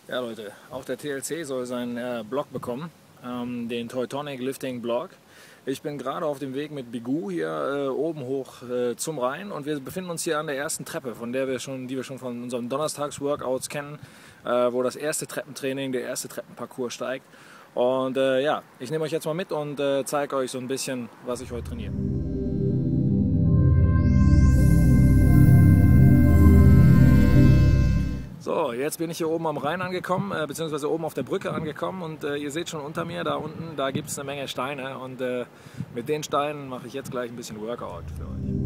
Ja Leute, auch der TLC soll seinen Blog bekommen, den Teutonic Lifting Blog. Ich bin gerade auf dem Weg mit Bigu hier oben hoch zum Rhein und wir befinden uns hier an der ersten Treppe, die wir schon von unseren Donnerstags-Workouts kennen, wo das erste Treppentraining, der erste Treppenparcours steigt. Und ja, ich nehme euch jetzt mal mit und zeige euch so ein bisschen, was ich heute trainiere. So, jetzt bin ich hier oben am Rhein angekommen, beziehungsweise oben auf der Brücke angekommen und ihr seht schon unter mir, da unten, da gibt es eine Menge Steine und mit den Steinen mache ich jetzt gleich ein bisschen Workout für euch.